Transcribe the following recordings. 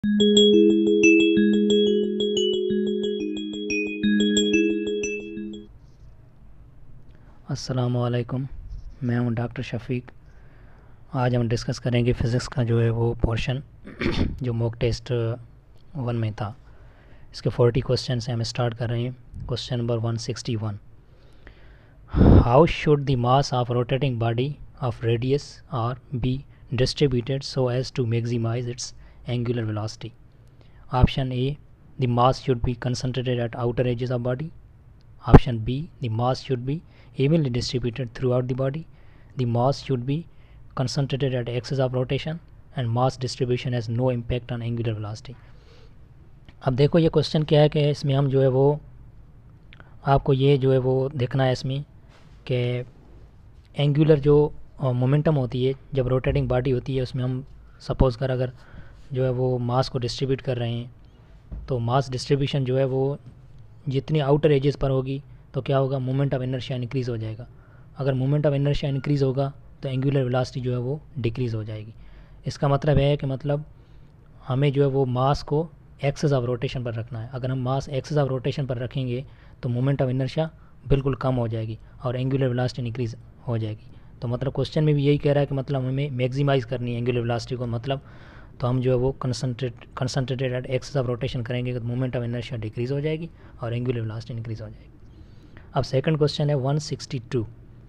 अस्सलामुअलैकुम, मैं हूं डॉक्टर शफ़ीक। आज हम डिस्कस करेंगे फ़िज़िक्स का जो है वो पोर्शन जो मॉक टेस्ट 1 में था। इसके 40 क्वेश्चन से हम स्टार्ट कर रहे हैं। Question number 161, how should the mass of rotating body of radius R be distributed so as to maximize its angular velocity? Option A, the mass should be concentrated at outer edges of body. Option B, the mass should be evenly distributed throughout the body. The mass should be concentrated at axis of rotation and mass distribution has no impact on angular velocity. अब देखो ये question क्या है कि इसमें हम जो है वो आपको ये जो है वो देखना है इसमें कि एंगुलर जो मोमेंटम होती है जब रोटेटिंग बॉडी होती है उसमें हम सपोज़ कर अगर जो है वो मास को डिस्ट्रीब्यूट कर रहे हैं तो मास डिस्ट्रीब्यूशन जो है वो जितनी आउटर एजेस पर होगी तो क्या होगा, मोमेंट ऑफ इनर्शिया इंक्रीज़ हो जाएगा. अगर मोमेंट ऑफ इनर्शिया इंक्रीज़ होगा तो एंगुलर वेलोसिटी जो है वो डिक्रीज़ हो जाएगी. इसका मतलब है कि मतलब हमें जो है वो मास को एक्सिस ऑफ रोटेशन पर रखना है. अगर हम मास एक्सिस ऑफ रोटेशन पर रखेंगे तो मोमेंट ऑफ इनर्शिया बिल्कुल कम हो जाएगी और एंगुलर वेलोसिटी इंक्रीज़ हो जाएगी. तो मतलब क्वेश्चन में भी यही कह रहा है कि मतलब हमें मैक्सिमाइज़ करनी है एंगुलर वेलोसिटी को. मतलब तो हम जो है वो concentrated at axis of rotation करेंगे तो मोमेंट ऑफ इनर्शिया डिक्रीज़ हो जाएगी और एंगुलर वेलोसिटी इंक्रीज़ हो जाएगी. अब सेकंड क्वेश्चन है 162,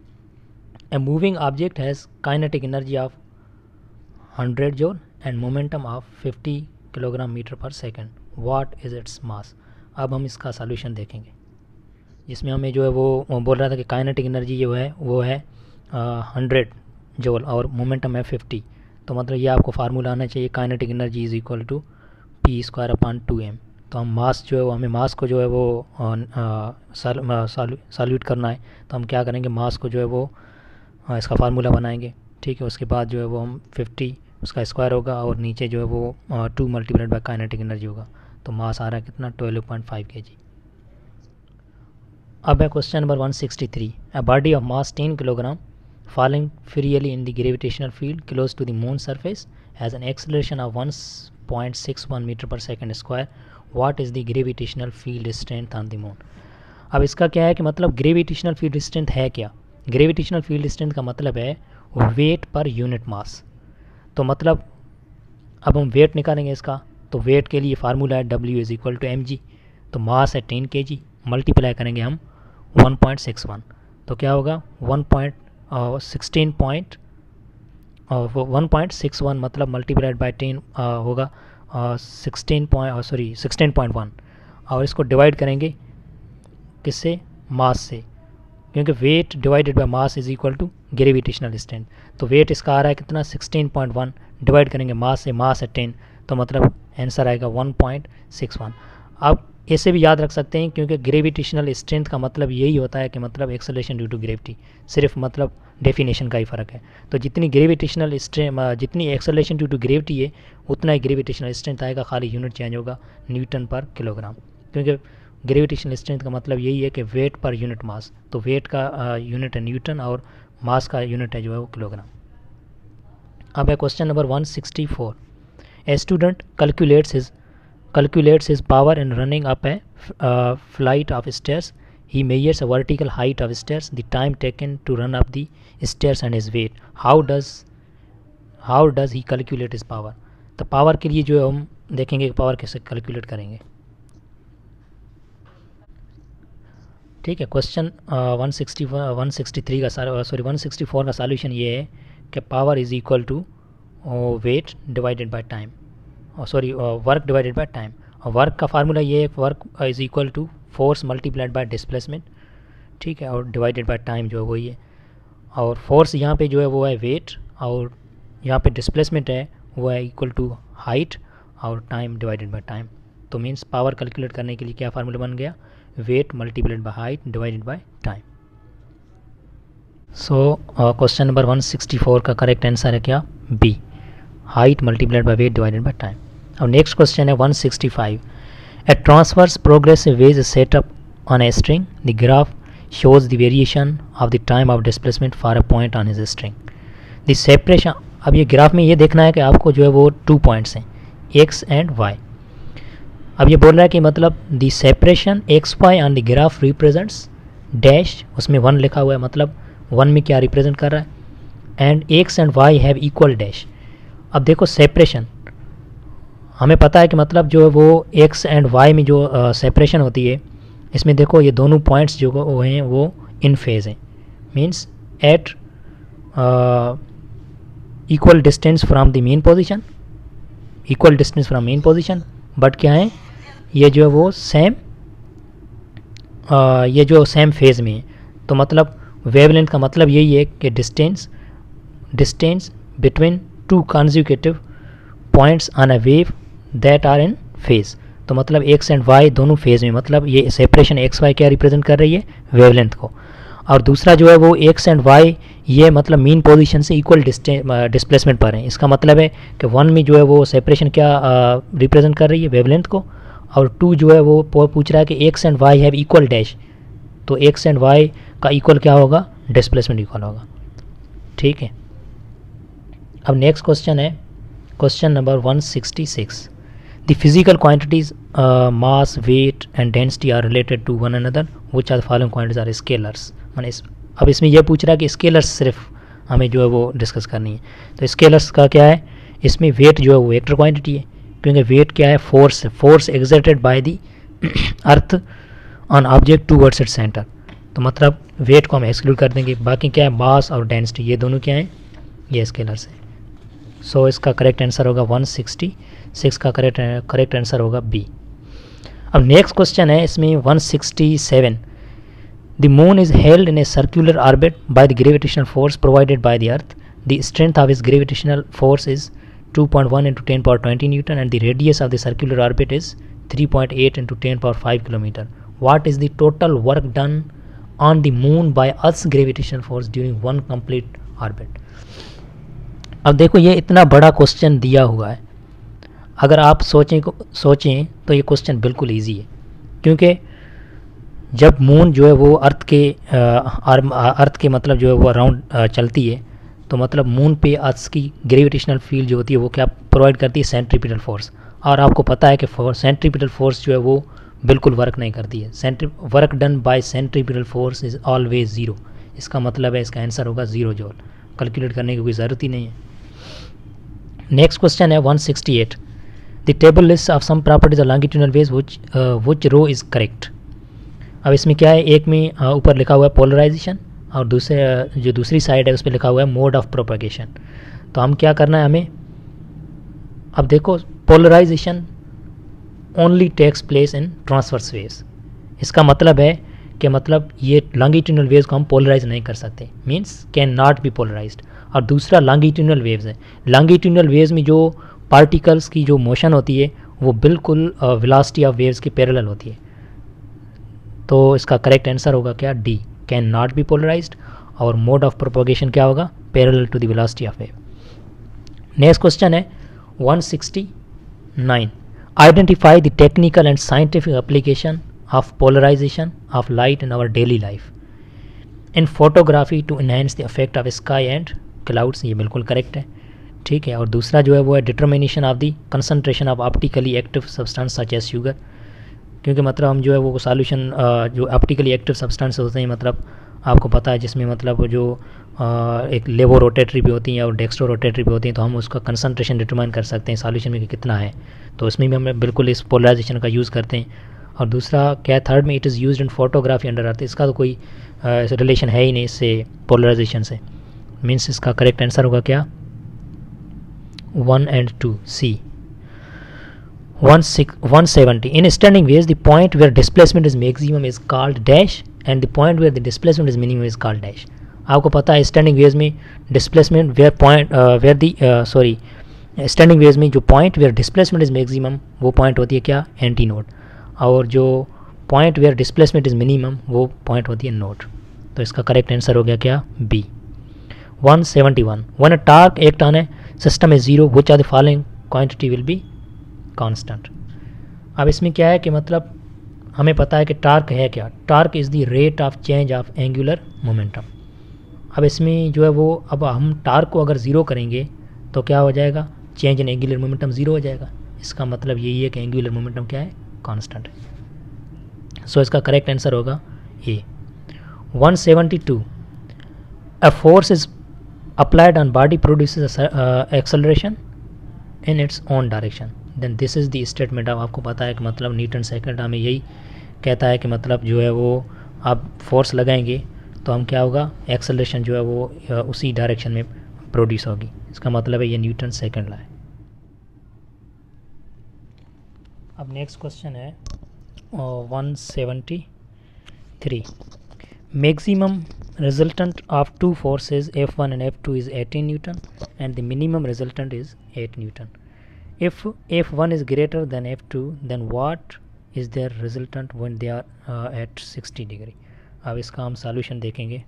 a moving object has kinetic energy of 100 joule and momentum of 50 kilogram metre per second. What is its mass? अब हम इसका सॉल्यूशन देखेंगे जिसमें हमें जो है वो बोल रहा था कि काइनेटिक एनर्जी जो है वो है 100 जूल और मोमेंटम है 50. तो मतलब ये आपको फार्मूला आना चाहिए, kinetic energy is equal to P square upon 2m. तो हम मास जो है वो हमें मास को जो है वो सॉल्यूट करना है तो हम क्या करेंगे, मास को जो है वो इसका फार्मूला बनाएंगे. ठीक है, उसके बाद जो है वो हम 50 उसका स्क्वायर होगा और नीचे जो है वो 2 मल्टीप्लाइड बाय काइनेटिक एनर्जी होगा. तो मास आ रहा है कितना, 12.5 kg. अब है question number 163, a body of mass 10 kilogram falling freely in the gravitational field close to the moon surface has an acceleration of 1.61 meter per second square. What is the gravitational field strength on the moon? अब इसका क्या है कि मतलब gravitational field strength है क्या? Gravitational field strength का मतलब है वेट पर यूनिट मास. तो मतलब अब हम वेट निकालेंगे इसका, तो वेट के लिए फार्मूला है W is equal to mg. तो मास है 10 kg, मल्टीप्लाई करेंगे हम 1.61 तो क्या होगा 1.61 मतलब मल्टीप्लाइड बाय 10 होगा 16.1 और इसको डिवाइड करेंगे किससे, मास से, क्योंकि weight divided by mass is equal to gravitational strength. तो वेट इसका आ रहा है कितना 16.1 डिवाइड करेंगे मास से, मास है 10 तो मतलब आंसर आएगा 1.61. अब ऐसे भी याद रख सकते हैं क्योंकि ग्रेविटेशनल स्ट्रेंथ का मतलब यही होता है कि मतलब एक्सेलरेशन ड्यू टू ग्रेविटी, सिर्फ मतलब डेफिनेशन का ही फ़र्क है. तो जितनी ग्रेविटेशनल स्ट्रेंथ जितनी एक्सेलरेशन ड्यू टू ग्रेविटी है उतना ही ग्रेविटेशनल स्ट्रेंथ आएगा, खाली यूनिट चेंज होगा न्यूटन पर किलोग्राम, क्योंकि ग्रेविटेशनल स्ट्रेंथ का मतलब यही है कि वेट पर यूनिट मास. तो वेट का यूनिट है न्यूटन और मास का यूनिट है जो है वो किलोग्राम. अब है question number 164, a student calculates his power in running up a flight of stairs. He measures a vertical height of stairs, the time taken to run up the stairs and his weight. How does he calculate his power? तो power के लिए जो है हम देखेंगे कि power कैसे calculate करेंगे. ठीक है, क्वेश्चन 163 का 164 का सॉल्यूशन ये है कि power is equal to weight divided by time, work divided by time. और वर्क का फार्मूला ये है, work is equal to force multiplied by displacement. ठीक है, और डिवाइडेड बाय टाइम जो है वही है. और फोर्स यहाँ पे जो है वो है वेट और यहाँ पे डिस्प्लेसमेंट है वो है इक्वल टू हाइट और टाइम डिवाइडेड बाय टाइम. तो मीन्स पावर कैलकुलेट करने के लिए क्या फार्मूला बन गया, weight multiplied by height divided by time. So question number 164 का करेक्ट आंसर है क्या, B, height multiplied by weight divided by time. अब नेक्स्ट क्वेश्चन है 165, a transverse progressive wave setup on a string, the graph shows the variation of the time of displacement for a point on his string. The separation, अब ये graph में ये देखना है कि आपको जो है वो 2 पॉइंट्स हैं, एक्स एंड वाई। अब ये बोल रहा है कि मतलब the separation X Y on the graph represents dash, उसमें 1 लिखा हुआ है, मतलब 1 में क्या रिप्रेजेंट कर रहा है, and X and Y have equal dash. अब देखो सेपरेशन हमें पता है कि मतलब जो वो एक्स एंड वाई में जो सेपरेशन होती है, इसमें देखो ये दोनों पॉइंट्स जो वो हैं वो इन फेज हैं, means at equal distance from the mean position, equal distance from mean position, but क्या है ये जो है वो सेम ये जो सेम फेज में है। तो मतलब वेवलेंथ का मतलब यही है कि distance between two consecutive points on a wave that are in phase. तो मतलब एक्स एंड वाई दोनों फेज में, मतलब ये सेपरेशन एक्स वाई क्या रिप्रेजेंट कर रही है, वेवलेंथ को। और दूसरा जो है वो एक्स एंड वाई ये मतलब मीन पोजीशन से इक्वल डिस्प्लेसमेंट पर हैं। इसका मतलब है कि 1 में जो है वो सेपरेशन क्या रिप्रेजेंट कर रही है, वेवलेंथ को, और 2 जो है वो पूछ रहा है कि X and Y have equal dash, तो एक्स एंड वाई का इक्वल क्या होगा, डिस्प्लेसमेंट इक्वल होगा। ठीक है, अब नेक्स्ट क्वेश्चन है question number 166। The physical quantities mass, weight and density are related to one another, which are the following quantities are scalars. माने अब इसमें यह पूछ रहा है कि स्केलर्स सिर्फ हमें जो है वो डिस्कस करनी है। तो स्केलर्स का क्या है, इसमें वेट जो है वो वेक्टर क्वांटिटी है, क्योंकि वेट क्या है, force exerted by the earth on object towards its centre. तो मतलब वेट को हम एक्सक्लूड कर देंगे, बाकी क्या है मास और डेंसिटी, ये दोनों क्या हैं, ये स्केलर्स है। सो इसका करेक्ट आंसर होगा 166 का करेक्ट आंसर होगा बी। अब नेक्स्ट क्वेश्चन है इसमें 167। The moon is held in a circular orbit by the gravitational force provided by the earth. The strength of इस gravitational force is 2.1 into 10 power 20 Newton and the radius of the circular orbit is 3.8 into 10 power 5 kilometer. What is the total work done on the moon by Earth's gravitational force during one complete orbit? अब देखो ये इतना बड़ा question दिया हुआ है, अगर आप सोचें तो ये क्वेश्चन बिल्कुल इजी है, क्योंकि जब मून जो है वो अर्थ के मतलब जो है वो अराउंड चलती है, तो मतलब मून पे अर्थ की ग्रेविटेशनल फील्ड जो होती है वो क्या प्रोवाइड करती है, सेंट्रीपिटल फोर्स। और आपको पता है कि सेंट्रीपिटल फोर्स जो है वो बिल्कुल वर्क नहीं करती है। Work done by centripetal force is always zero. इसका मतलब है इसका आंसर होगा 0 जूल। कैलकुलेट करने की कोई ज़रूरत ही नहीं है। नेक्स्ट क्वेश्चन है 168। The table list of some properties of longitudinal waves which row is correct. अब इसमें क्या है, एक में ऊपर लिखा हुआ है पोलराइजेशन और दूसरी साइड है उस पर लिखा हुआ है मोड ऑफ प्रोपगेशन। तो हम क्या करना है हमें, अब देखो polarisation only takes place in transverse waves. इसका मतलब है कि मतलब ये लॉन्गिट्यूडनल वेव्स को हम पोलराइज नहीं कर सकते, means can not be polarised. और दूसरा लॉन्गिट्यूडनल वेव्स है, लॉन्गिट्यूडनल वेव्स में जो पार्टिकल्स की जो मोशन होती है वो बिल्कुल वेलोसिटी ऑफ वेव्स के पैरेलल होती है। तो इसका करेक्ट आंसर होगा क्या, D, can not be polarised. और मोड ऑफ प्रोपगेशन क्या होगा, parallel to the velocity of wave. Next question है 169। Identify the technical and scientific application of polarisation of light in our daily life in photography to enhance the effect of sky and clouds. ये बिल्कुल correct है, ठीक है। और दूसरा जो है वो है determination of the concentration of optically active substance such as sugar, क्योंकि मतलब हम जो है वो सॉल्यूशन जो ऑप्टिकली एक्टिव सब्सटेंस होते हैं, मतलब आपको पता है जिसमें मतलब जो एक लेवो रोटेटरी भी होती हैं और डेक्स्ट्रो रोटेटरी भी होती हैं, तो हम उसका कंसंट्रेशन डिटरमाइन कर सकते हैं सॉल्यूशन में कि कितना है। तो इसमें भी हम बिल्कुल इस पोलराइजेशन का यूज़ करते हैं। और दूसरा क्या है, थर्ड में it is used in photography under earth. इसका तो कोई रिलेशन है ही नहीं इससे, पोलराइजेशन से। मीन्स इसका करेक्ट आंसर होगा क्या, 1 and 2 C. 170। In standing waves, the point where displacement is maximum is called dash and the point where the displacement is minimum is called dash. आपको पता है स्टैंडिंग वेव्स में displacement standing waves में जो point where displacement is maximum वो point होती है क्या, एंटी नोड। और जो point where displacement is minimum वो पॉइंट होती है नोड। तो इसका करेक्ट आंसर हो गया क्या, B. 171। One a torque act on a system is 0 which are the following quantity will be constant. अब इसमें क्या है कि मतलब हमें पता है कि टार्क है क्या, torque is the rate of change of angular momentum. अब इसमें जो है वो, अब हम टार्क को अगर 0 करेंगे तो क्या हो जाएगा, चेंज इन एंगुलर मोमेंटम 0 हो जाएगा। इसका मतलब यही है कि एंगुलर मोमेंटम क्या है, कांस्टेंट है। सो इसका करेक्ट आंसर होगा A. 172 a force is applied on body produces acceleration in its own direction, then this is the statement. अब आपको पता है कि मतलब न्यूटन सेकंड हमें यही कहता है कि मतलब जो है वो आप फोर्स लगाएंगे तो हम क्या होगा, एक्सेलरेशन जो है वो उसी डायरेक्शन में प्रोड्यूस होगी। इसका मतलब है ये न्यूटन सेकंड लॉ है। अब नेक्स्ट क्वेश्चन है 173। Maximum resultant of two forces F1 and F2 is 18 Newton and the minimum resultant is 8 Newton. If F1 is greater than F2 then what is their resultant when they are at 60 degree. अब इसका हम solution देखेंगे।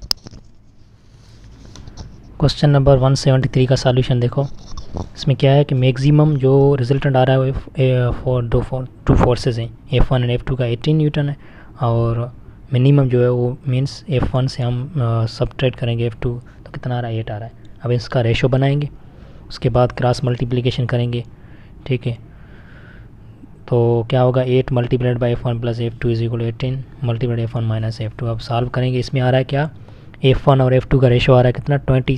Question number 173 का solution देखो। इसमें क्या है कि मैक्सिमम जो रिजल्टेंट आ रहा है फॉर टू फोर्सेस हैं F1 एंड F2 का 18 न्यूटन है, और मिनिमम जो है वो मींस F1 से हम सब्ट्रैक्ट करेंगे F2 तो कितना आ रहा है, 8 आ रहा है। अब इसका रेशो बनाएंगे, उसके बाद क्रॉस मल्टीप्लिकेशन करेंगे, ठीक है। तो क्या होगा, 8 multiplied by F1 plus F2 is equal 18 multiplied F1 minus F2। अब सॉल्व करेंगे, इसमें आ रहा है क्या, F1 और F2 का रेशो आ रहा है कितना,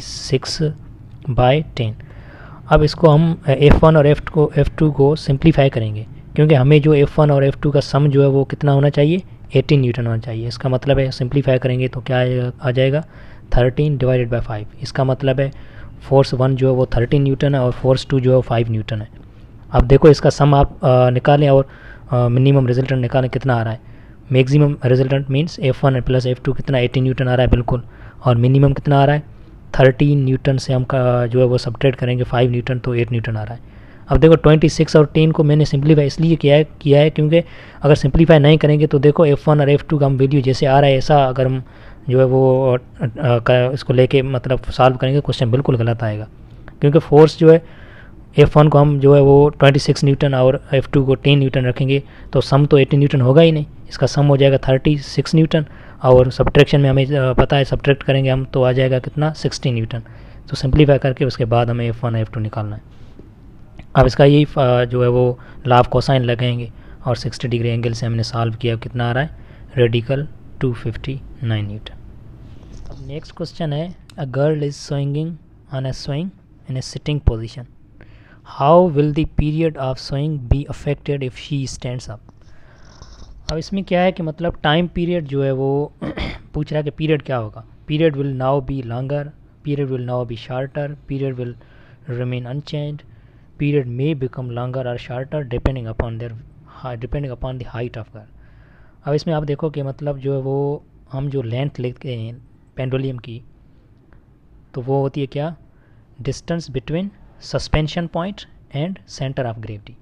26/10। अब इसको हम F1 और F2 को सिंप्लीफाई करेंगे, क्योंकि हमें जो F1 और F2 का सम जो है वो कितना होना चाहिए, 18 न्यूटन होना चाहिए। इसका मतलब है सिंप्लीफाई करेंगे तो क्या आ जाएगा, 13 डिवाइडेड बाई 5। इसका मतलब है फोर्स 1 जो है वो 13 न्यूटन है और फोर्स 2 जो है वो 5 न्यूटन है। अब देखो इसका सम आप निकालें और मिनिमम रिजल्टेंट निकालें, कितना आ रहा है। Maximum resultant means F1 plus F2 कितना, 18 न्यूटन आ रहा है बिल्कुल, और मिनिमम कितना आ रहा है, 13 न्यूटन से हम जो है वो सब्ट्रैक्ट करेंगे 5 न्यूटन तो 8 न्यूटन आ रहा है। अब देखो 26 और 10 को मैंने सिंप्लीफाई इसलिए किया है क्योंकि अगर सिंप्लीफाई नहीं करेंगे तो देखो F1 और F2 का हम वैल्यू जैसे आ रहा है ऐसा अगर हम जो है वो इसको लेके मतलब सॉल्व करेंगे क्वेश्चन बिल्कुल गलत आएगा, क्योंकि फोर्स जो है F1 को हम जो है वो 26 न्यूटन और F2 को 10 न्यूटन रखेंगे तो सम तो 18 न्यूटन होगा ही नहीं, इसका सम हो जाएगा 36 न्यूटन, और सब्ट्रैक्शन में हमें पता है सब्ट्रैक्ट करेंगे हम तो आ जाएगा कितना, 16 न्यूटन। तो सिंप्लीफाई करके उसके बाद हमें F1 F2 निकालना है। अब इसका यही जो है वो लाभ कोसाइन लगाएंगे और 60 डिग्री एंगल से हमने सॉल्व किया, कितना आ रहा है, रेडिकल 259 न्यूटन। अब नेक्स्ट क्वेश्चन है, a girl is swinging on a swing in a sitting position, how will the period of swing be affected if she stands up. अब इसमें क्या है कि मतलब टाइम पीरियड जो है वो पूछ रहा है कि पीरियड क्या होगा, period will now be longer, period will now be shorter, period will remain unchanged, period may become longer or shorter depending upon the height of girl। अब इसमें आप देखो कि मतलब जो है वो हम जो लेंथ लेते हैं पेंडुलम की तो वो होती है क्या, distance between suspension point and centre of gravity.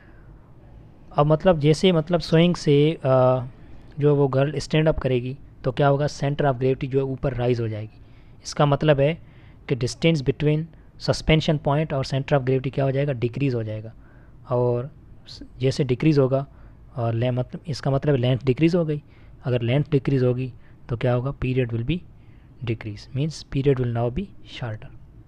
अब मतलब जैसे मतलब स्विंग से जो वो गर्ल स्टैंड अप करेगी तो क्या होगा, सेंटर ऑफ ग्रेविटी जो है ऊपर राइज हो जाएगी। इसका मतलब है कि डिस्टेंस बिटवीन सस्पेंशन पॉइंट और सेंटर ऑफ ग्रेविटी क्या हो जाएगा, डिक्रीज़ हो जाएगा, और जैसे डिक्रीज़ होगा और मतलब इसका मतलब लेंथ डिक्रीज़ हो गई, अगर लेंथ डिक्रीज़ होगी तो क्या होगा, period will be decrease, means period will now be shorter.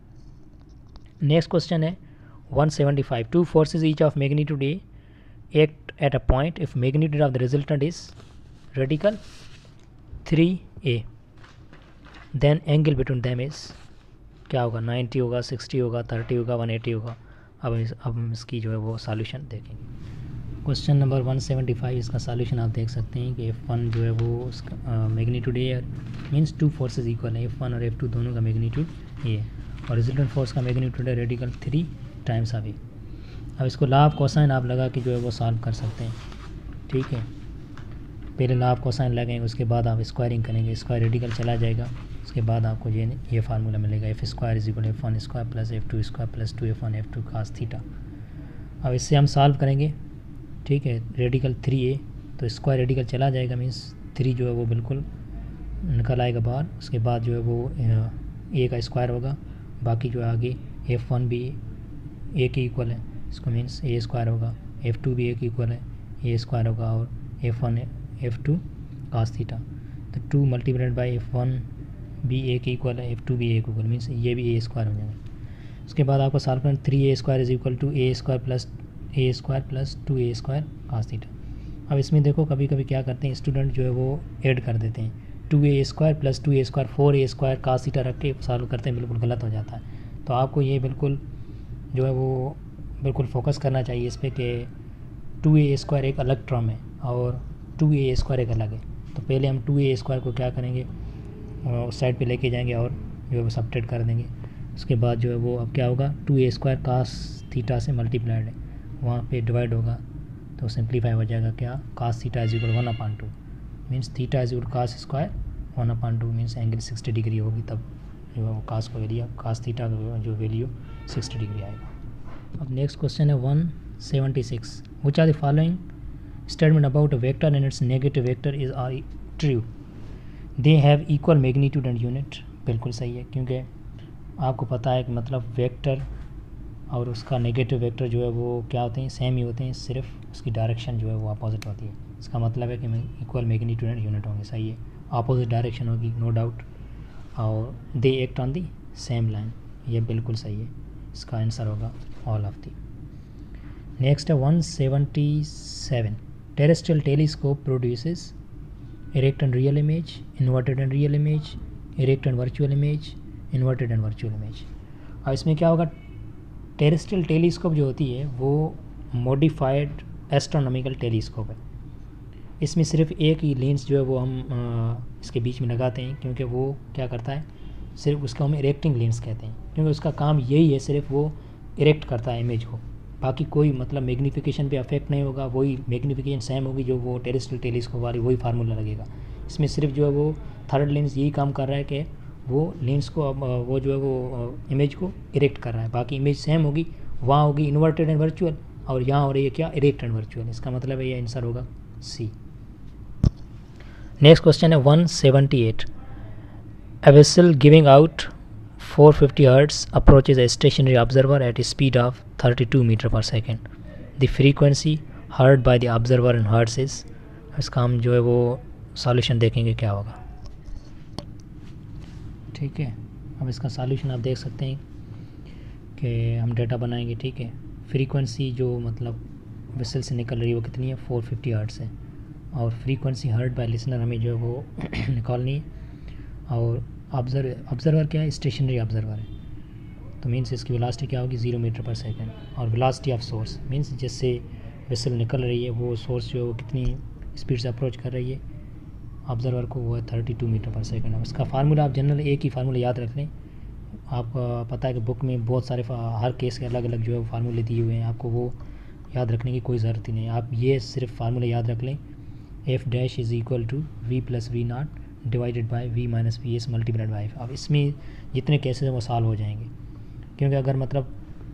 Next question है 175, two forces each of magnitude A act at a point if magnitude of the resultant is radical 3a, then angle between them is क्या होगा, 90 होगा, 60 होगा, 30 होगा, 180 होगा। अब हम इसकी जो है वो सॉल्यूशन देखेंगे। क्वेश्चन नंबर 175 इसका सॉल्यूशन आप देख सकते हैं कि F1 जो है वो उसका magnitude A means two forces equal है, F1 और F2 दोनों का मैग्नीट्यूड ए है, और रिजल्टेंट फोर्स का मैग्नीट्यूड है रेडिकल 3 टाइम्स ऑफ ए। अब इसको लॉ ऑफ कोसाइन आप लगा के जो है वो सॉल्व कर सकते हैं, ठीक है। पहले लॉ ऑफ कोसाइन लगाएंगे, उसके बाद आप स्क्वायरिंग करेंगे, स्क्वायर रेडिकल चला जाएगा, उसके बाद आपको ये फार्मूला मिलेगा, F square is equal F1 square plus F2 square plus 2F1 F2 cos theta. अब इससे हम सॉल्व करेंगे, ठीक है, रेडिकल 3a तो स्क्वायर रेडिकल चला जाएगा, मीन्स 3 जो है वो बिल्कुल निकल आएगा बाहर, उसके बाद जो है वो a का स्क्वायर होगा, बाकी जो है आगे F1 भी a के इक्वल है, इसको मीन्स a स्क्वायर होगा, F2 भी a के इक्वल है, a स्क्वायर होगा, और F1 F2 कास थीटा। तो 2 मल्टीप्लाइड बाई F1 भी a के इक्वल है, F2 भी a के इक्वल, मीन्स ये भी a स्क्वायर हो जाएगा। उसके बाद आपको सॉल्व करना 3a square is equal to a square plus A square plus 2a square cos theta. अब इसमें देखो कभी कभी क्या करते हैं स्टूडेंट जो है वो ऐड कर देते हैं, 2a square plus 2a square 4a square cos theta रख के सॉल्व करते हैं, बिल्कुल गलत हो जाता है। तो आपको ये बिल्कुल जो है वो बिल्कुल फोकस करना चाहिए इस पर कि 2a स्क्वायर एक अलग टर्म है और 2a स्क्वायर एक अलग है। तो पहले हम 2a स्क्वायर को क्या करेंगे, उस साइड पे लेके जाएंगे और जो है वो सब्ट्रैक्ट कर देंगे। उसके बाद जो है वो अब क्या होगा, 2a स्क्वायर कास थीटा से मल्टीप्लाइड है, वहाँ पे डिवाइड होगा तो सिंप्लीफाई हो जाएगा क्या, cos theta is equal 1/2 means theta is equal cos square 1/2 means angle 60 degree होगी, तब जो है वो कास को वैल्यू कास थीटा का जो वैल्यू 60 डिग्री आएगा। अब नेक्स्ट क्वेश्चन है 176, which are the following statement about a vector and its negative vector is are true, they have equal magnitude and unit. बिल्कुल सही है, क्योंकि आपको पता है कि मतलब वेक्टर और उसका नेगेटिव वेक्टर जो है वो क्या होते हैं, सेम ही होते हैं, सिर्फ उसकी डायरेक्शन जो है वो अपोजिट होती है। इसका मतलब है कि इक्वल मैग्नीट्यूड एंड यूनिट होंगे, सही है, अपोजिट डायरेक्शन होगी नो डाउट, और they act on the same line, ये बिल्कुल सही है, इसका आंसर होगा ऑल ऑफ दी। नेक्स्ट है 177, terrestrial telescope produces erect and real image, inverted and real image, erect and virtual image, inverted and virtual image. और इसमें क्या होगा, टेरेस्ट्रियल टेलीस्कोप जो होती है वो मॉडिफाइड एस्ट्रोनॉमिकल टेलीस्कोप है। इसमें सिर्फ एक ही लेंस जो है वो हम इसके बीच में लगाते हैं, क्योंकि वो क्या करता है, सिर्फ उसका हम इरेक्टिंग लेंस कहते हैं, क्योंकि उसका काम यही है, सिर्फ वो इरेक्ट करता है इमेज को, बाकी कोई मतलब मैग्नीफिकेशन पे अफेक्ट नहीं होगा, वही मैग्नीफिकेशन सेम होगी जो वो टेरेस्ट्रियल टेलीस्कोप वाली, वही फार्मूला लगेगा। इसमें सिर्फ जो है वो थर्ड लेंस यही काम कर रहा है कि वो लेंस को अब वो जो है वो इमेज को इरेक्ट कर रहा है, बाकी इमेज सेम होगी, वहाँ होगी इन्वर्टेड एंड वर्चुअल और यहाँ हो रही है क्या, इरेक्ट एंड वर्चुअल। इसका मतलब है ये आंसर होगा सी। नेक्स्ट क्वेश्चन है 178, a vessel giving out 450 hertz approaches a stationary observer at a speed of 32 meter per second. The frequency heard by the observer in hertz is, इसका हम जो है वो सॉल्यूशन देखेंगे क्या होगा। ठीक है, अब इसका सॉल्यूशन आप देख सकते हैं कि हम डेटा बनाएंगे। ठीक है, फ्रीक्वेंसी जो मतलब वेसल से निकल रही है वो कितनी है, 450 हर्ट्ज़ है, और फ्रीक्वेंसी हर्ड बाय लिसनर हमें जो है वो निकालनी है, और ऑब्जर्वर क्या है, स्टेशनरी ऑब्जर्वर है, तो मीन्स इसकी वेलोसिटी क्या होगी 0 मीटर पर सेकंड, और वेलोसिटी ऑफ सोर्स मीन्स जिससे वेसल निकल रही है वो सोर्स जो है वो कितनी स्पीड से अप्रोच कर रही है ऑब्जर्वर को, वो है 32 मीटर पर सेकंड। अब इसका फार्मूला आप जनरल एक ही फार्मूला याद रख लें, आप पता है कि बुक में बहुत सारे हर केस के अलग अलग जो है वो फार्मूले दिए हुए हैं, आपको वो याद रखने की कोई ज़रूरत ही नहीं, आप ये सिर्फ फार्मूला याद रख लें, F dash is equal to V plus V not divided by V minus V S multiplied by F. अब इसमें जितने केसेस हैं वो सॉल्व हो जाएंगे, क्योंकि अगर मतलब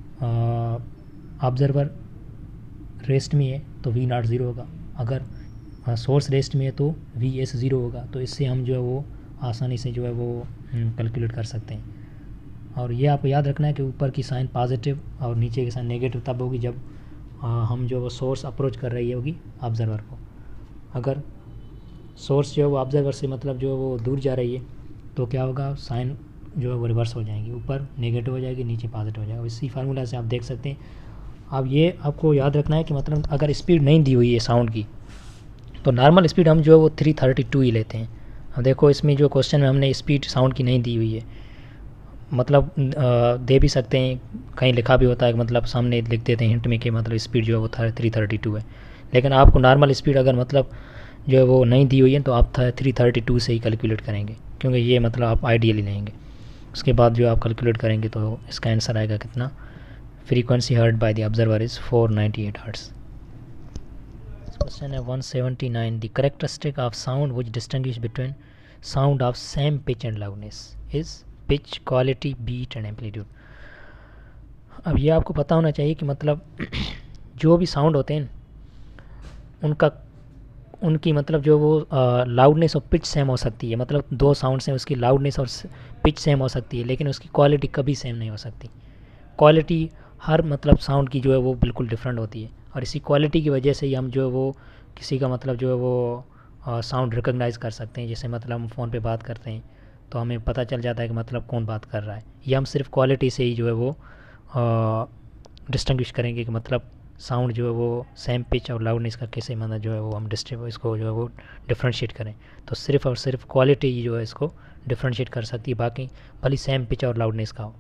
ऑब्जर्वर रेस्ट में है तो वी नॉट ज़ीरो होगा, अगर सोर्स रेस्ट में है तो वी एस ज़ीरो होगा, तो इससे हम जो है वो आसानी से जो है वो कैलकुलेट कर सकते हैं। और ये आपको याद रखना है कि ऊपर की साइन पॉजिटिव और नीचे की साइन नेगेटिव तब होगी जब हम जो वो सोर्स अप्रोच कर रही होगी ऑब्जर्वर को। अगर सोर्स जो है वो ऑब्जर्वर से मतलब जो है वो दूर जा रही है तो क्या होगा, साइन जो है वो रिवर्स हो जाएंगी, ऊपर नेगेटिव हो जाएगी नीचे पॉजिटिव हो जाएगा। इसी फार्मूला से आप देख सकते हैं। अब ये आपको याद रखना है कि मतलब अगर स्पीड नहीं दी हुई है साउंड की तो नॉर्मल स्पीड हम जो है वो 332 ही लेते हैं। अब देखो इसमें जो क्वेश्चन में हमने स्पीड साउंड की नहीं दी हुई है, मतलब दे भी सकते हैं, कहीं लिखा भी होता है, मतलब सामने लिख देते हैं हिंट में कि मतलब स्पीड जो है वो 332 है, लेकिन आपको नॉर्मल स्पीड अगर मतलब जो है वो नहीं दी हुई है तो आप 332 से ही कैलकुलेट करेंगे, क्योंकि ये मतलब आप आइडियली लेंगे। उसके बाद जो आप कैलकुलेट करेंगे तो इसका आंसर आएगा कितना, frequency heard by the observer is 498 hertz. Question है 179, the characteristic of sound which distinguish between sound of same pitch and loudness is pitch, quality, beat and amplitude. अब ये आपको पता होना चाहिए कि मतलब जो भी साउंड होते हैं उनकी मतलब जो वो लाउडनेस और पिच सेम हो सकती है, मतलब दो साउंड्स हैं उसकी लाउडनेस और पिच सेम हो सकती है, लेकिन उसकी क्वालिटी कभी सेम नहीं हो सकती। क्वालिटी हर मतलब साउंड की जो है वो बिल्कुल डिफरेंट होती है, और इसी क्वालिटी की वजह से ही हम जो है वो किसी का मतलब जो है वो साउंड रिकॉग्नाइज़ कर सकते हैं। जैसे मतलब हम फ़ोन पे बात करते हैं तो हमें पता चल जाता है कि मतलब कौन बात कर रहा है, ये हम सिर्फ क्वालिटी से ही जो है वो डिस्टिंग्विश करेंगे कि मतलब साउंड जो है वो सेम पिच और लाउडनेस का कैसे मतलब जो है वो हम इसको जो है वो डिफ्रेंशिएट करें। तो सिर्फ और सिर्फ क्वालिटी जो है इसको डिफ्रेंशिएट कर सकती है, बाकी भले सेम पिच और लाउडनेस का हो।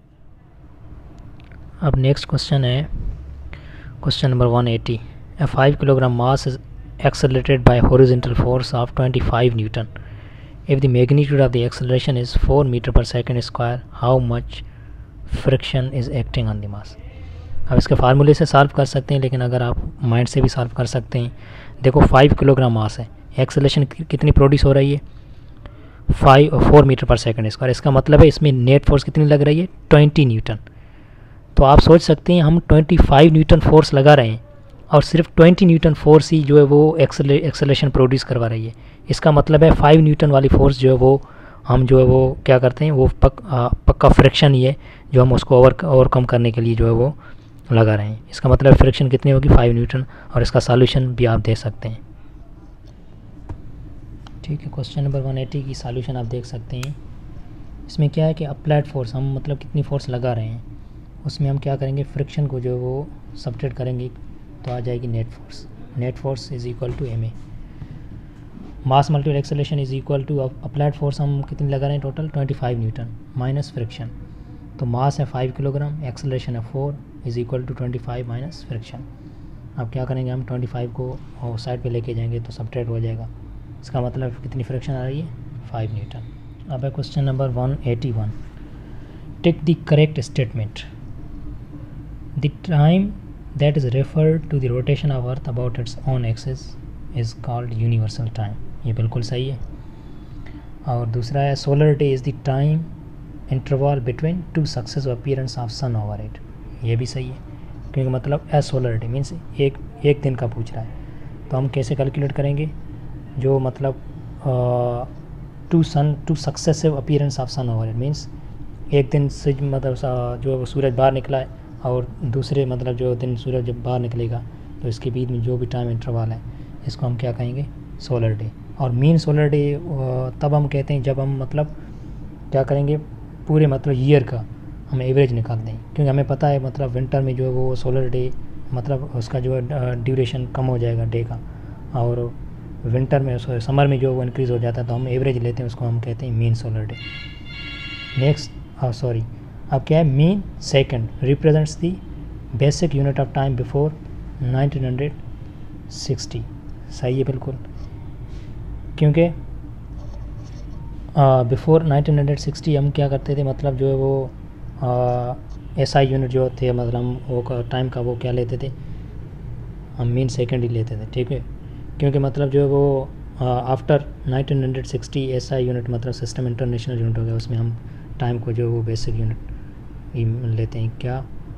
अब नेक्स्ट क्वेश्चन है question number 180। A 5 kilogram mass is accelerated by horizontal force of 25 Newton. If the magnitude of the acceleration is 4 meter per second square, how much friction is acting on the mass? अब इसके फार्मूले से solve कर सकते हैं, लेकिन अगर आप माइंड से भी सॉल्व कर सकते हैं। देखो 5 किलोग्राम मास है, एक्सेलरेशन कितनी प्रोड्यूस हो रही है 4 मीटर पर सेकंड स्क्वायर। इसका मतलब है इसमें नेट फोर्स कितनी लग रही है 20 न्यूटन। तो आप सोच सकते हैं हम 25 न्यूटन फोर्स लगा रहे हैं और सिर्फ 20 न्यूटन फोर्स ही जो है वो एक्सेलरेशन प्रोड्यूस करवा रही है। इसका मतलब है 5 न्यूटन वाली फोर्स जो है वो हम जो है वो क्या करते हैं वो पक्का फ्रिक्शन ही है जो हम उसको ओवरकम करने के लिए जो है वो लगा रहे हैं। इसका मतलब फ्रिक्शन कितनी होगी 5 न्यूटन, और इसका सॉल्यूशन भी आप दे सकते हैं। ठीक है, क्वेश्चन नंबर 180 की सॉल्यूशन आप देख सकते हैं। इसमें क्या है कि अप्लाइड फोर्स हम मतलब कितनी फोर्स लगा रहे हैं, उसमें हम क्या करेंगे फ्रिक्शन को जो वो सब्ट्रैक्ट करेंगे तो आ जाएगी net force. Net force is equal to M A. Mass multiple acceleration is equal to applied force हम कितनी लगा रहे हैं टोटल 25 न्यूटन माइनस फ्रिक्शन। तो मास है 5 किलोग्राम, एक्सेलरेशन है 4 is equal to 25 minus friction. अब क्या करेंगे हम 25 को साइड पे लेके जाएंगे तो सब्ट्रैक्ट हो जाएगा। इसका मतलब कितनी फ्रिक्शन आ रही है 5 न्यूटन। अब है question number 181। Tick the correct statement. The time that is referred to the rotation of earth about its own axis is called universal time। ये बिल्कुल सही है। और दूसरा है solar day is the time interval between two successive appearance of sun over it। ये भी सही है, क्योंकि मतलब a solar day मीन्स एक दिन का पूछ रहा है। तो हम कैसे कैलकुलेट करेंगे, जो मतलब two successive appearance of sun over it means एक दिन से मतलब जो सूरज बाहर निकला है और दूसरे मतलब जो दिन सूरज जब बाहर निकलेगा तो इसके बीच में जो भी टाइम इंटरवल है इसको हम क्या कहेंगे सोलर डे। और मीन सोलर डे तब हम कहते हैं जब हम मतलब क्या करेंगे पूरे मतलब ईयर का हम एवरेज निकालते हैं, क्योंकि हमें पता है मतलब विंटर में जो है वो सोलर डे मतलब उसका जो है ड्यूरेशन कम हो जाएगा डे का, और विंटर में समर में जो वो इंक्रीज़ हो जाता है तो हम एवरेज लेते हैं, उसको हम कहते हैं मीन सोलर डे। नेक्स्ट अब क्या है mean second represents the basic unit of time before 1960। सही है बिल्कुल, क्योंकि बिफोर 1960 हम क्या करते थे मतलब जो है वो एसआई यूनिट जो थे मतलब हम वो टाइम का वो क्या लेते थे हम मीन सेकंड ही लेते थे। ठीक है, क्योंकि मतलब जो है वो आफ्टर 1960 एसआई यूनिट मतलब सिस्टम इंटरनेशनल यूनिट हो गया, उसमें हम टाइम को जो वो बेसिक यूनिट लेते हैं क्या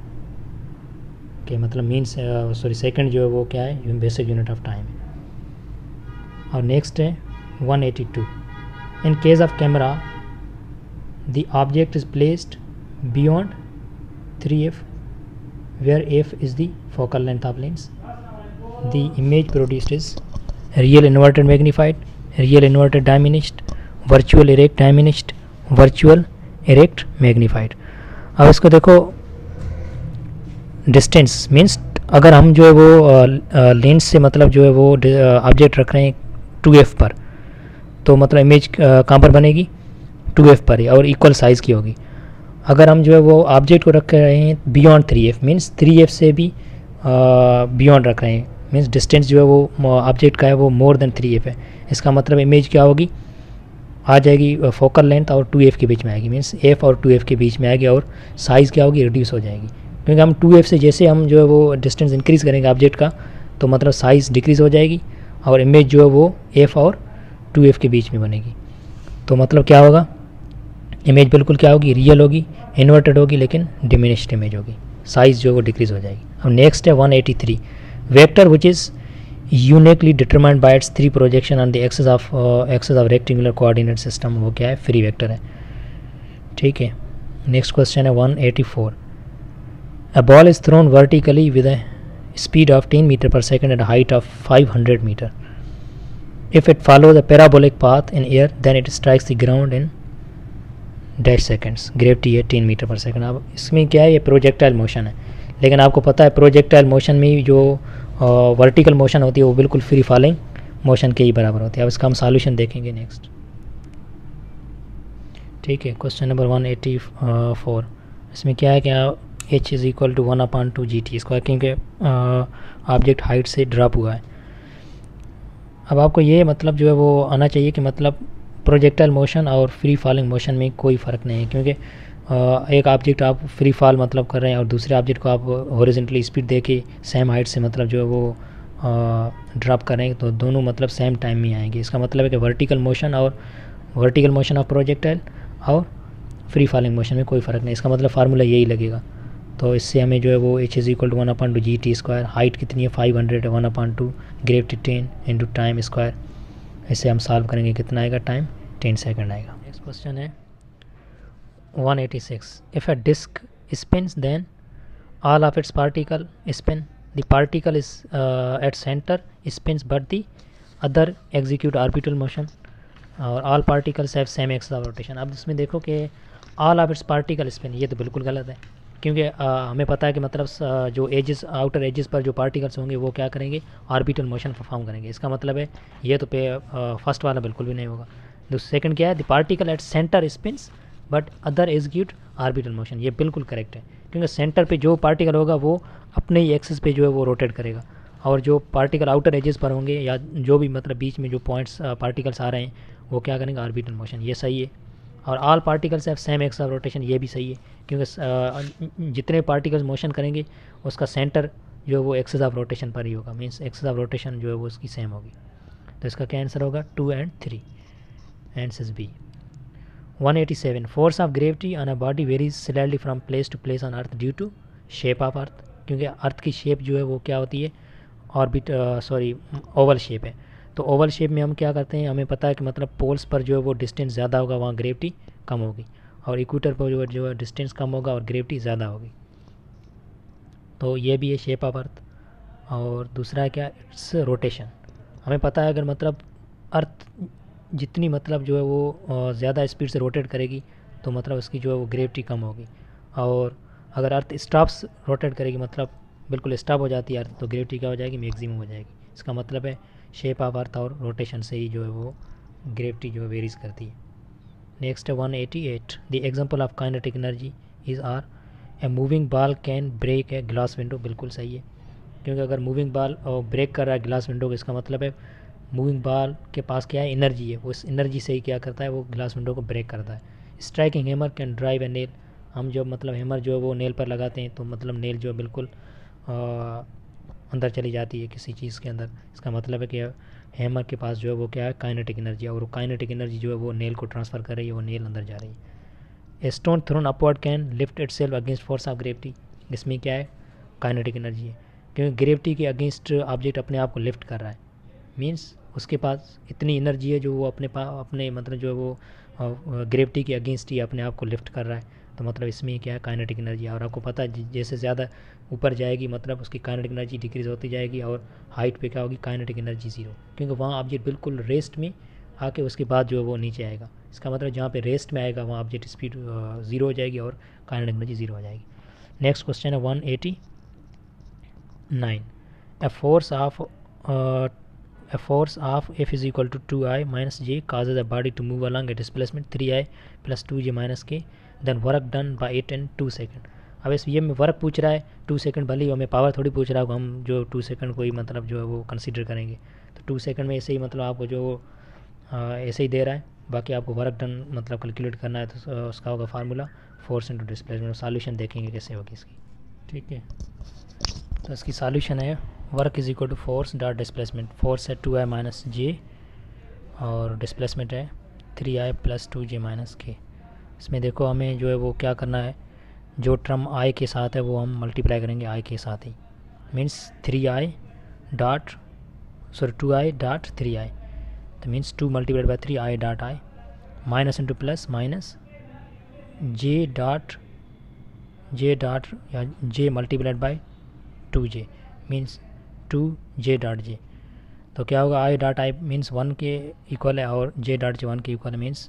कि मतलब मीन सेकंड जो है वो क्या है बेसिक यूनिट ऑफ टाइम है। और नेक्स्ट है 182। In case of camera the object is placed beyond 3f where f is the focal length of lens. The image produced is real inverted magnified, real inverted diminished, virtual erect diminished, virtual erect magnified। अब इसको देखो distance means अगर हम जो है वो lens से मतलब जो है वो ऑब्जेक्ट रख रहे हैं 2f पर, तो मतलब इमेज कहाँ पर बनेगी 2f पर ही और इक्वल साइज़ की होगी। अगर हम जो है वो ऑब्जेक्ट को रख रहे हैं बियॉन्ड 3f मीन्स 3f से भी बियॉन्ड रख रहे हैं मीन्स डिस्टेंस जो है वो ऑब्जेक्ट का है वो मोर देन 3f है। इसका मतलब इमेज क्या होगी आ जाएगी फोकल लेंथ और 2f के बीच में आएगी मीन्स f और 2f के बीच में आएगी, और साइज़ क्या होगी रिड्यूस हो जाएगी, क्योंकि हम 2f से जैसे हम जो है वो डिस्टेंस इंक्रीज़ करेंगे ऑब्जेक्ट का तो मतलब साइज़ डिक्रीज़ हो जाएगी और इमेज जो है वो f और 2f के बीच में बनेगी। तो मतलब क्या होगा इमेज बिल्कुल क्या होगी रियल होगी, इन्वर्टेड होगी लेकिन डिमिनिश्ड इमेज होगी, साइज़ जो है वो डिक्रीज़ हो जाएगी। अब नेक्स्ट है 183। Vector which is uniquely determined by its 3 projection on the axis of rectangular coordinate system, वो क्या है फ्री वेक्टर है। ठीक है, नेक्स्ट क्वेश्चन है 184। A ball is thrown vertically with a speed of 10 metre per second at height of 500 metre. If it follows a parabolic path in air then it strikes the ground in dash seconds. Gravity है 10 metre per second. अब इसमें क्या है ये projectile motion है, लेकिन आपको पता है प्रोजेक्टाइल मोशन में जो वर्टिकल मोशन होती है वो बिल्कुल फ्री फॉलिंग मोशन के ही बराबर होती है। अब इसका हम सॉल्यूशन देखेंगे नेक्स्ट। ठीक है, क्वेश्चन नंबर 184। इसमें क्या है कि h is equal to 1/2 GT square, क्योंकि ऑब्जेक्ट हाइट से ड्रॉप हुआ है। अब आपको ये मतलब जो है वो आना चाहिए कि मतलब प्रोजेक्टाइल मोशन और फ्री फॉलिंग मोशन में कोई फ़र्क नहीं है, क्योंकि एक ऑब्जेक्ट आप फ्री फॉल मतलब कर रहे हैं और दूसरे ऑब्जेक्ट को आप हॉरिजॉन्टली स्पीड दे के सेम हाइट से मतलब जो है वो ड्रॉप करेंगे तो दोनों मतलब सेम टाइम में आएंगे। इसका मतलब है कि वर्टिकल मोशन ऑफ प्रोजेक्टाइल और फ्री फॉलिंग मोशन में कोई फ़र्क नहीं। इसका मतलब फार्मूला यही लगेगा। तो इससे हमें जो है वो h is equal to 1/2 GT square, height कितनी है 500 है, 1/2 ग्रेविटी 10 इंटू टाइम स्क्वायर। इसे हम सॉल्व करेंगे, कितना आएगा, टाइम 10 सेकंड आएगा। नेक्स्ट क्वेश्चन है 186। If a disc spins then all of its particle spin, the particle is at center spins but the other execute orbital motion और all particles have same axis of rotation। अब इसमें देखो कि all of its particle spin, ये तो बिल्कुल गलत है, क्योंकि हमें पता है कि मतलब जो एजेस आउटर एजेस पर जो पार्टिकल्स होंगे वो क्या करेंगे, ऑर्बिटल मोशन परफॉर्म करेंगे। इसका मतलब है ये तो फर्स्ट वाला बिल्कुल भी नहीं होगा। सेकंड क्या है, the particle at centre spins but other execute orbital motion, ये बिल्कुल करेक्ट है, क्योंकि सेंटर पे जो पार्टिकल होगा वो अपने ही एक्सिस पे जो है वो रोटेट करेगा, और जो पार्टिकल आउटर एजेस पर होंगे या जो भी मतलब बीच में जो पॉइंट्स पार्टिकल्स आ रहे हैं वो क्या करेंगे, ऑर्बिटल मोशन। ये सही है। और all particles have same axis of rotation, ये भी सही है, क्योंकि जितने पार्टिकल्स मोशन करेंगे उसका सेंटर जो है वो एक्सिस ऑफ रोटेशन पर ही होगा, मीन्स एक्सिस ऑफ रोटेशन जो है वो उसकी सेम होगी। तो इसका क्या आंसर होगा, 2 और 3, answer B. 187। Force of gravity on a body varies slightly from place to place on earth due to shape of earth, क्योंकि अर्थ की शेप जो है वो क्या होती है, ओवल शेप है। तो ओवल शेप में हम क्या करते हैं, हमें पता है कि मतलब पोल्स पर जो है वो डिस्टेंस ज़्यादा होगा, वहाँ ग्रेविटी कम होगी, और इक्वेटर पर जो है डिस्टेंस कम होगा और ग्रेविटी ज़्यादा होगी। तो ये भी है शेप ऑफ अर्थ। और दूसरा क्या, इट्स रोटेशन। हमें पता है अगर मतलब अर्थ जितनी मतलब जो है वो ज़्यादा स्पीड से रोटेट करेगी तो मतलब उसकी जो है वो ग्रेविटी कम होगी, और अगर अर्थ स्टॉप्स रोटेट करेगी मतलब बिल्कुल स्टॉप हो जाती है अर्थ, तो ग्रेविटी क्या हो जाएगी, मैक्सिमम हो जाएगी। इसका मतलब है शेप ऑफ अर्थ और रोटेशन से ही जो है वो ग्रेविटी जो है वेरीज करती है। नेक्स्ट है 188। The example of kinetic energy is are a moving ball can break a glass window, बिल्कुल सही है, क्योंकि अगर मूविंग बॉल ब्रेक कर रहा है ग्लास विंडो को, इसका मतलब है मूविंग बॉल के पास क्या है, एनर्जी है, वो इस एनर्जी से ही क्या करता है, वो ग्लास विंडो को ब्रेक करता है। Striking hammer can drive a nail, हम जो मतलब हैमर जो है वो नेल पर लगाते हैं तो मतलब नेल जो है बिल्कुल अंदर चली जाती है किसी चीज़ के अंदर। इसका मतलब है कि हैमर के पास जो है वो क्या है, काइनेटिक एनर्जी, और वो काइनेटिक एनर्जी जो है वो नेल को ट्रांसफ़र कर रही है, वो नेल अंदर जा रही है। A stone thrown upward can lift itself against force of gravity, इसमें क्या है, काइनेटिक एनर्जी है, क्योंकि ग्रेविटी के अगेंस्ट ऑब्जेक्ट अपने आप को लिफ्ट कर रहा है, मीन्स उसके पास इतनी एनर्जी है जो वो अपने मतलब जो है वो ग्रेविटी के अगेंस्ट ही अपने आप को लिफ्ट कर रहा है। तो मतलब इसमें क्या है, काइनेटिक एनर्जी। और आपको पता है जैसे ज़्यादा ऊपर जाएगी मतलब उसकी काइनेटिक एनर्जी डिक्रीज़ होती जाएगी, और हाइट पे क्या होगी, काइनेटिक एनर्जी ज़ीरो, क्योंकि वहाँ ऑब्जेक्ट बिल्कुल रेस्ट में आके उसके बाद जो है वो नीचे आएगा। इसका मतलब जहाँ पे रेस्ट में आएगा वहाँ ऑब्जेक्ट स्पीड ज़ीरो हो जाएगी और काइनेटिक एनर्जी ज़ीरो हो जाएगी। नेक्स्ट क्वेश्चन है 189। A force of F is equal to 2I minus J causes a body to move along a displacement 3I plus 2J minus K, then work done by it in 2 second. अब इस ये में work पूछ रहा है 2 second, भले ही हमें power थोड़ी पूछ रहा होगा, हम जो 2 सेकेंड को ही मतलब जो है वो कंसीडर करेंगे। तो 2 सेकेंड में ऐसे ही मतलब आपको जो ऐसे ही दे रहा है, बाकी आपको वर्क डन मतलब कैलकुलेट करना है, तो उसका होगा formula force into displacement. Solution देखेंगे कैसे होगी इसकी। ठीक है, तो इसकी सॉल्यूशन है work is equal to force dot displacement. Force है 2I माइनस जे और डिस्प्लेसमेंट है 3I प्लस 2J माइनस के। इसमें देखो हमें जो है वो क्या करना है, जो टर्म I के साथ है वो हम मल्टीप्लाई करेंगे I के साथ ही, मीन्स 2I डॉट 3I, तो means 2 multiplied by 3I dot I minus into plus minus J dot या J multiplied by 2J means 2J dot J। तो क्या होगा, I डॉट I मीन्स 1 के इक्वल है और J डॉट J 1 के equal है, means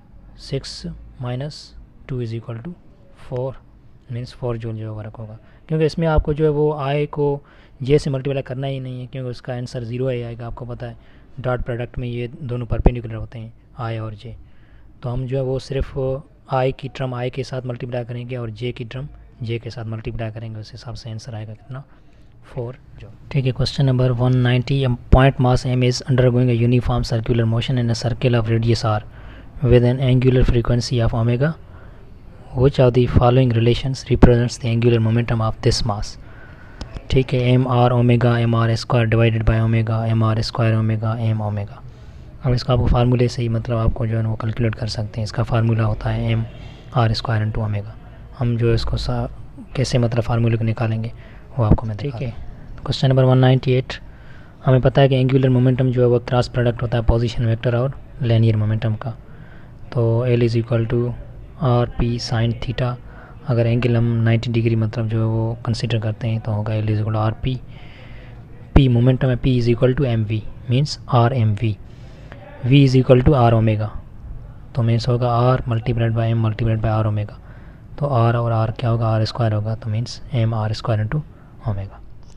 6 minus 2 is equal to 4, means 4 joule जो वर्क होगा, क्योंकि इसमें आपको जो है वो आई को जे से मल्टीप्लाई करना ही नहीं है, क्योंकि उसका आंसर ज़ीरो ही आएगा। आपको पता है डॉट प्रोडक्ट में ये दोनों परपेंडिकुलर होते हैं, आई और जे। तो हम जो है वो सिर्फ आई की टर्म आई के साथ मल्टीप्लाई करेंगे और जे की टर्म जे के साथ मल्टीप्लाई करेंगे, उस हिसाब से आंसर आएगा कितना, 4 जो। ठीक है, question number 190, point mass M is undergoing a uniform circular motion in a circle of radius R with an angular frequency of omega. Which of the following relations represents the angular momentum of this mass? ठीक है, M R omega M R square divided by omega M R square omega M omega. अब इसका आपको फार्मूले से ही मतलब आपको जो है वो कैलकुलेट कर सकते हैं। इसका फार्मूला होता है M R square into omega. हम जो है इसको कैसे मतलब फार्मूले को निकालेंगे वो आपको मैं ठीक है। क्वेश्चन नंबर 198, हमें पता है कि एंगुलर मोमेंटम जो है वो क्रॉस प्रोडक्ट होता है पोजीशन वेक्टर और लीनियर मोमेंटम का। तो L is equal to R P sine theta. अगर एंगल हम 90 डिग्री मतलब जो है वो कंसिडर करते हैं तो होगा L is equal to R P. P momentum है, P is equal to M V means R M V. V is equal to R omega, तो मीन्स होगा R multiplied by M multiplied by R omega. तो R और R क्या होगा, R square होगा, तो means M R square into omega.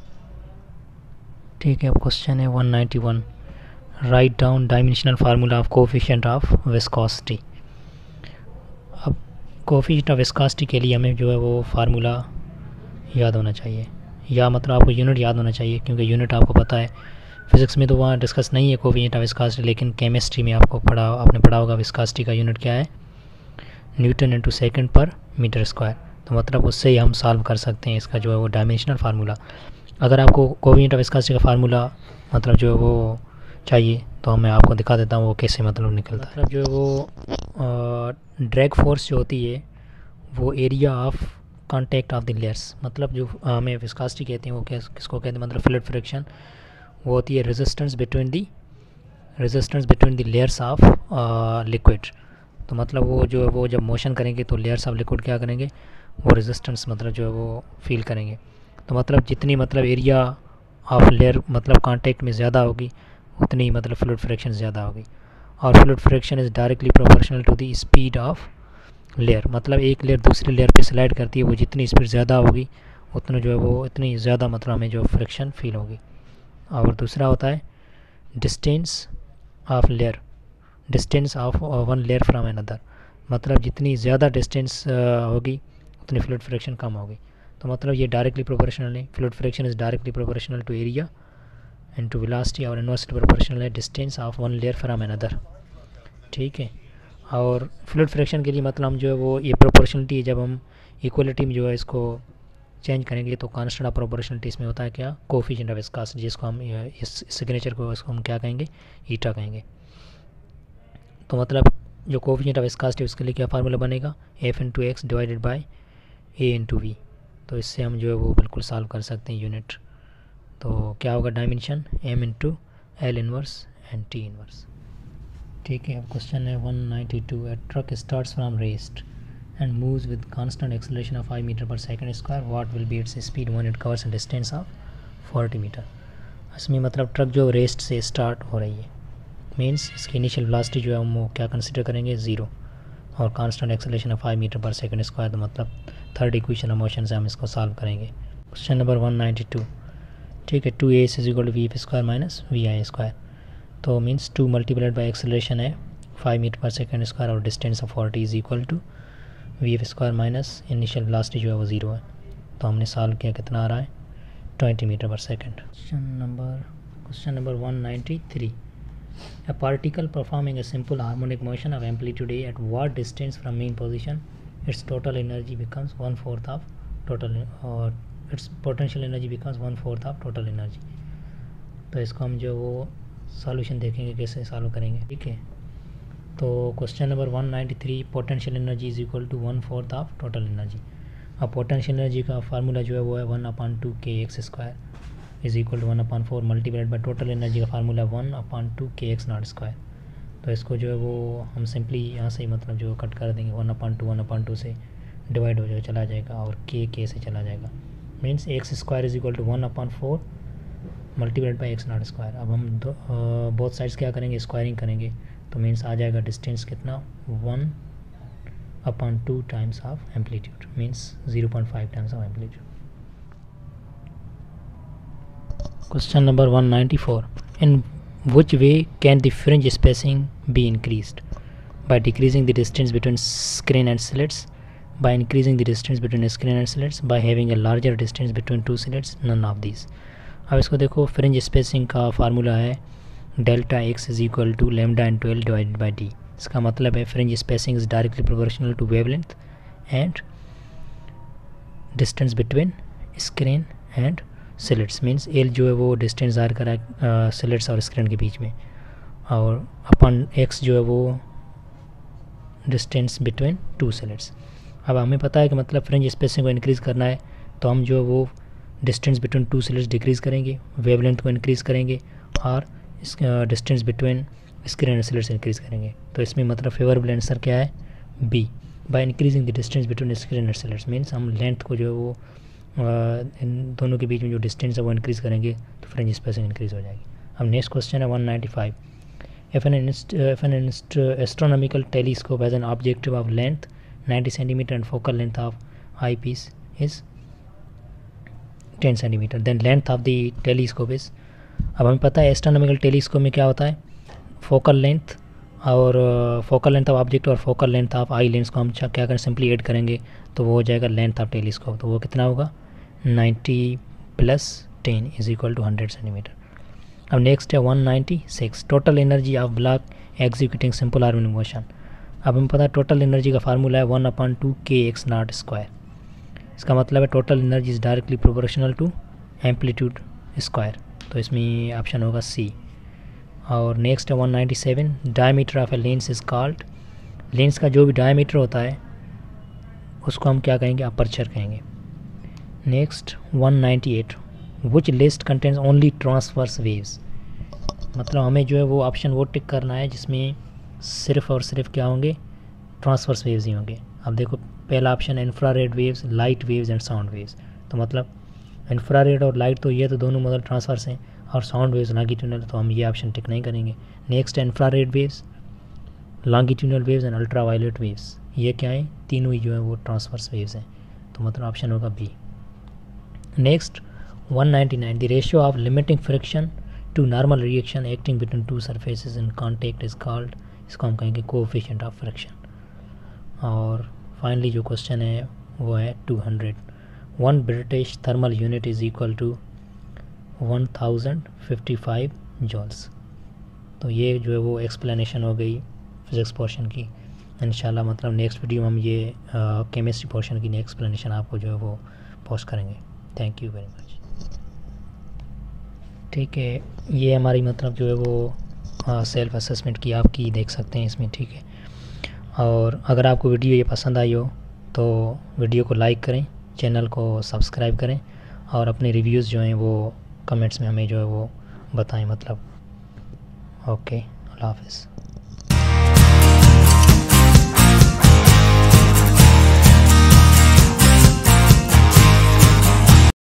ठीक है, अब क्वेश्चन है 191, write down dimensional formula of coefficient of viscosity. अब कोफिशिएंट ऑफ विस्कोसिटी के लिए हमें जो है वो फार्मूला याद होना चाहिए, या मतलब आपको यूनिट याद होना चाहिए, क्योंकि यूनिट आपको पता है फिज़िक्स में तो वहाँ डिस्कस नहीं है कोफिशिएंट ऑफ विस्कोसिटी, लेकिन केमिस्ट्री में आपने पढ़ा होगा विस्कोसिटी का यूनिट क्या है, newton into second per metre square. तो मतलब उससे ही हम सॉल्व कर सकते हैं इसका जो है वो डायमेंशनल फार्मूला। अगर आपको कोफिशिएंट ऑफ विस्कोसिटी का फार्मूला मतलब जो है वो चाहिए तो मैं आपको दिखा देता हूँ वो कैसे मतलब निकलता है। मतलब जो है वो ड्रैग फोर्स जो होती है वो area of contact of the layers, मतलब जो हमें विस्कोसिटी कहते हैं वो किसको कहते हैं, मतलब फ्लूइड फ्रिक्शन, वो होती है resistance between the layers of liquid. तो मतलब वो जो है वो जब मोशन करेंगे तो लेयर्स ऑफ लिक्विड क्या करेंगे, वो रेजिस्टेंस मतलब जो है वो फील करेंगे। तो मतलब जितनी मतलब एरिया ऑफ लेयर मतलब कांटेक्ट में ज़्यादा होगी उतनी मतलब फ्लूइड फ्रिक्शन ज़्यादा होगी। और fluid friction is directly proportional to the speed of layer, मतलब एक लेयर दूसरी लेयर पे स्लाइड करती है, वो जितनी स्पीड ज़्यादा होगी उतना जो है वो इतनी ज़्यादा मतलब हमें जो फ्रिक्शन फील होगी। और दूसरा होता है distance of one layer from another, मतलब जितनी ज़्यादा डिस्टेंस होगी उतनी फ्लूइड फ्रिक्शन कम होगी। तो मतलब ये डायरेक्टली प्रोपोर्शनल है, fluid friction is directly proportional to area into velocity, और इनवर्सली प्रोपोर्शनल है distance of one layer from another. ठीक है, और फ्लूइड फ्रिक्शन के लिए मतलब हम जो है वो ये प्रोपोर्शनलिटी जब हम इक्वलिटी में जो है इसको चेंज करेंगे तो कांस्टेंट ऑफ प्रोपोर्शनलिटी इसमें होता है क्या, कोफिशिएंट ऑफ विस्कोसिटी, जिसको हम इस सिग्नेचर को इसको हम क्या कहेंगे, ईटा कहेंगे। तो मतलब जो कोफिशिएंट ऑफ विस्कोसिटी उसके लिए क्या फार्मूला बनेगा, F into X divided by A into V. तो इससे हम जो है वो बिल्कुल सॉल्व कर सकते हैं यूनिट। तो क्या होगा, dimension M into L inverse and T inverse. ठीक है, अब क्वेश्चन है 192, a truck starts from rest and moves with constant acceleration of 5 metre per second square, what will be its speed when it covers a distance of 40 metre. इसमें मतलब truck जो rest से start हो रही है, means इसकी initial velocity जो है हम वो क्या कंसिडर करेंगे, 0, और constant acceleration of 5 metre per second square. तो मतलब थर्ड इक्वेशन ऑफ मोशन से हम इसको सॉल्व करेंगे। क्वेश्चन नंबर 192, ठीक है, 2a is equal to V square minus V I square. तो मीन्स 2 मल्टीप्लाइड बाई एक्सेलरेशन है 5 मीटर पर सेकंड स्क्वायर और distance of 40 is equal to V square minus initial velocity जो है वो 0 है। तो हमने सॉल्व किया, कितना आ रहा है, 20 metre per second. Question number 193, a particle performing a simple harmonic motion of amplitude a at what distance from mean position its total energy becomes 1/4 of total, or its potential energy becomes 1/4 of total energy। तो इसको हम जो वो solution देखेंगे कैसे solve करेंगे। ठीक है, तो question number 193, potential energy is equal to 1/4 of total energy. अब पोटेंशियल एनर्जी का फार्मूला जो है वो है 1/2 K X square is equal to 1/4 multiplied by total energy का formula 1/2 K x not square. तो इसको जो है वो हम सिंपली यहाँ से ही मतलब जो कट कर देंगे, 1/2 से डिवाइड हो जाएगा, चला जाएगा, और के से चला जाएगा, means X square is equal to 1/4 multiplied by X not square. अब हम बोथ साइड्स क्या करेंगे, स्क्वायरिंग करेंगे, तो मीन्स आ जाएगा डिस्टेंस कितना, 1/2 times of amplitude, means 0.5 times of amplitude. Question number 194. In which way can the fringe spacing be increased? By decreasing the distance between screen and slits, by increasing the distance between screen and slits, by having a larger distance between two slits, none of these. अब इसको देखो, fringe spacing का formula है delta X is equal to lambda in 12 divided by D. इसका मतलब है fringe spacing is directly proportional to wavelength and distance between screen and slits. Means L जो है वो डिस्टेंस ज़ाहिर करा है स्लिट्स और स्क्रीन के बीच में, और अपन एक्स जो है वो डिस्टेंस बिटवीन टू स्लिट्स. अब हमें पता है कि मतलब फ्रिंज स्पेसिंग को इंक्रीज़ करना है तो हम जो है वो distance between two slits decrease करेंगे, वेवलेंथ को इंक्रीज़ करेंगे और distance between screen and slits increase करेंगे. तो इसमें मतलब फेवरेबल आंसर क्या है? B. By increasing the distance between screen and slits means हम लेंथ को जो है वो इन दोनों के बीच में जो डिस्टेंस है वो इंक्रीज़ करेंगे तो फ्रिंज स्पेसिंग इंक्रीज़ हो जाएगी. अब नेक्स्ट क्वेश्चन है 195. If an astronomical telescope has an objective of length 90 cm and focal length of eyepiece is 10 cm, then length of the telescope is. अब हमें पता है एस्ट्रोनॉमिकल टेलीस्कोप में क्या होता है, फोकल लेंथ और फोकल लेंथ ऑफ ऑब्जेक्ट और focal length of eye lens को हम क्या करें, सिंपली ऐड करेंगे तो वो हो जाएगा लेंथ ऑफ टेलीस्कोप. तो वो कितना होगा? 90 + 10 इज इक्वल टू 100 सेंटीमीटर. अब नेक्स्ट है 196. Total energy of block executing simple harmonic motion. अब हमें पता है टोटल एनर्जी का फार्मूला है 1/2 kx0². इसका मतलब है total energy is directly proportional to amplitude square. तो इसमें ऑप्शन होगा सी. और नेक्स्ट है 197. Diameter of a lens is called. Lens का जो भी डायमीटर होता है उसको हम क्या कहेंगे? अपर्चर कहेंगे. Next 198. Which list contains only transverse waves. मतलब हमें जो है वो ऑप्शन वो टिक करना है जिसमें सिर्फ और सिर्फ क्या होंगे? ट्रांसवर्स वेव्स ही होंगे. अब देखो पहला option infrared waves, light waves and sound waves. तो मतलब इंफ्रारेड और लाइट तो ये तो दोनों मतलब ट्रांसवर्स हैं, और साउंड वेव्स लॉन्गिट्यूडनल, तो हम ये ऑप्शन टिक नहीं करेंगे. Next infrared waves, longitudinal waves and ultraviolet waves, ये क्या है? तीनों ही जो है वो ट्रांसवर्स वेव्स हैं. तो मतलब ऑप्शन होगा B. Next 199. The ratio of limiting friction to normal reaction acting between two surfaces in contact is called. इसको हम कहेंगे कोएफिशिएंट ऑफ फ्रिक्शन. और फाइनली जो क्वेश्चन है वो है 200. 1 British thermal unit is equal to 1055 joules. तो ये जो है वो एक्सप्लेनेशन हो गई फिज़िक्स पोर्शन की. इंशाल्लाह मतलब नेक्स्ट वीडियो में हम ये केमिस्ट्री पोर्शन की एक्सप्लेनेशन आपको जो है वो पोस्ट करेंगे. Thank you very much. ठीक है, ये हमारी मतलब जो है वो सेल्फ असेसमेंट की आपकी देख सकते हैं इसमें. ठीक है, और अगर आपको वीडियो ये पसंद आई हो तो वीडियो को लाइक करें, चैनल को सब्सक्राइब करें और अपने रिव्यूज़ जो हैं वो कमेंट्स में हमें जो है वो बताएं. मतलब ओके, अल्लाह हाफ़िज़.